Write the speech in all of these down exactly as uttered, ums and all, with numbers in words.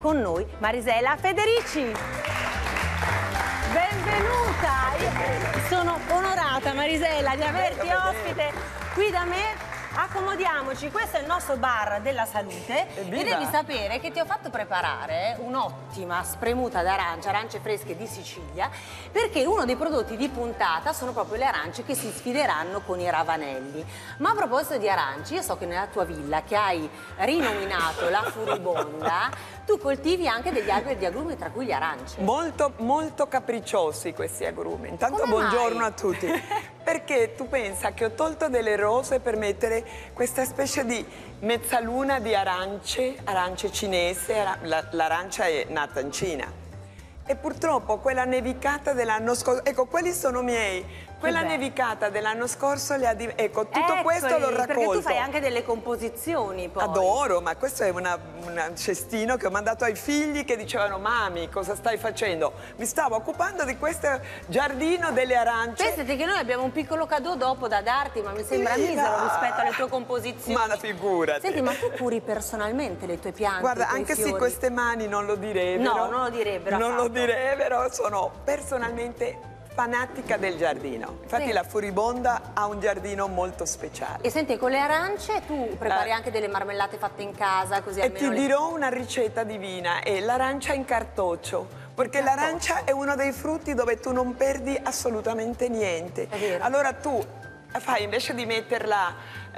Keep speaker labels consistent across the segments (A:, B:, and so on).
A: con noi Marisela Federici. Benvenuta! Io sono onorata, Marisela, di averti ospite qui da me. Accomodiamoci, questo è il nostro bar della salute. Evviva. E devi sapere che ti ho fatto preparare un'ottima spremuta d'arancia, arance fresche di Sicilia, perché uno dei prodotti di puntata sono proprio le arance che si sfideranno con i ravanelli. Ma a proposito di arance, io so che nella tua villa, che hai rinominato la Furibonda, tu coltivi anche degli alberi di agrumi, tra cui le arance.
B: Molto, molto capricciosi questi agrumi. Intanto
A: Come
B: buongiorno
A: mai?
B: a tutti. Perché tu pensa che ho tolto delle rose per mettere questa specie di mezzaluna di arance, arance cinese, l'arancia è nata in Cina. E purtroppo quella nevicata dell'anno scorso, ecco, quelli sono miei. Quella nevicata dell'anno scorso le ha di... ecco, tutto
A: Eccoli,
B: questo l'ho raccolto.
A: Perché tu fai anche delle composizioni poi.
B: Adoro, ma questo è una, un cestino che ho mandato ai figli che dicevano: mami, cosa stai facendo? Mi stavo occupando di questo giardino delle arance.
A: Pensate che noi abbiamo un piccolo cadeau dopo da darti, ma mi sembra
B: Viva!
A: misero rispetto alle tue composizioni.
B: Ma la figurati.
A: Senti, ma tu curi personalmente le tue piante?
B: Guarda,
A: anche
B: se queste mani non lo direbbero.
A: No, non lo direbbero.
B: Non
A: affatto.
B: lo direbbero, sono personalmente fanatica del giardino. Infatti sì. La Furibonda ha un giardino molto speciale.
A: E senti, con le arance tu prepari
B: eh,
A: anche delle marmellate fatte in casa, così
B: e
A: almeno
B: ti
A: le...
B: dirò una ricetta divina, è l'arancia in cartoccio. Perché l'arancia è uno dei frutti dove tu non perdi assolutamente niente.
A: È vero.
B: Allora tu fai, invece di metterla,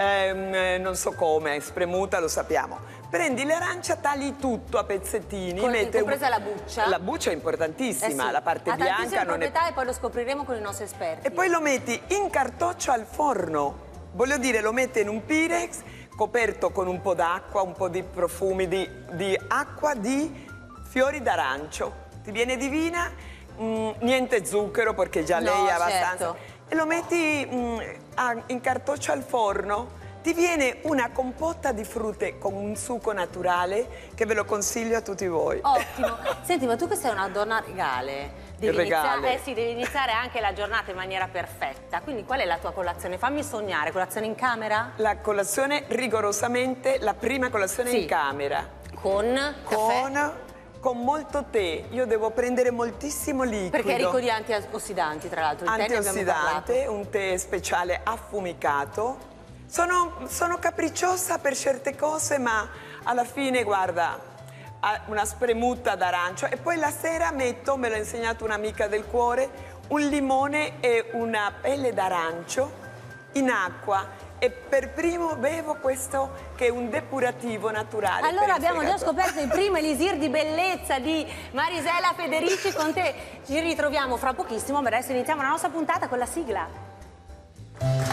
B: ehm, non so come, spremuta, lo sappiamo, prendi l'arancia, tagli tutto a pezzettini.
A: Con,
B: mette
A: compresa
B: un...
A: la buccia.
B: La buccia è importantissima,
A: eh sì.
B: la parte
A: ha
B: bianca non è...
A: e poi lo scopriremo con i nostri esperti.
B: E poi lo metti in cartoccio al forno. Voglio dire, lo metti in un Pirex coperto con un po' d'acqua, un po' di profumi di, di acqua di fiori d'arancio. Ti viene divina, mh, niente zucchero perché già
A: no,
B: lei è abbastanza...
A: Certo.
B: E lo metti mh, a, in cartoccio al forno, ti viene una compotta di frutte con un succo naturale che ve lo consiglio a tutti voi.
A: Ottimo. Senti, ma tu che sei una donna regale, devi,
B: regale.
A: Iniziare, eh sì, devi iniziare anche la giornata in maniera perfetta. Quindi qual è la tua colazione? Fammi sognare, colazione in camera?
B: La colazione rigorosamente, la prima colazione
A: sì.
B: in camera.
A: Con?
B: Con...
A: Caffè?
B: Con molto tè, io devo prendere moltissimo liquido.
A: Perché è ricco di antiossidanti, tra l'altro.
B: Antiossidante, un tè speciale affumicato. Sono, sono capricciosa per certe cose, ma alla fine, guarda, una spremuta d'arancia. E poi la sera metto, me l'ha insegnato un'amica del cuore, un limone e una pelle d'arancio in acqua. E per primo bevo questo che è un depurativo naturale.
A: Allora abbiamo già scoperto il primo elisir di bellezza di Marisela Federici con te. Ci ritroviamo fra pochissimo, ma adesso iniziamo la nostra puntata con la sigla.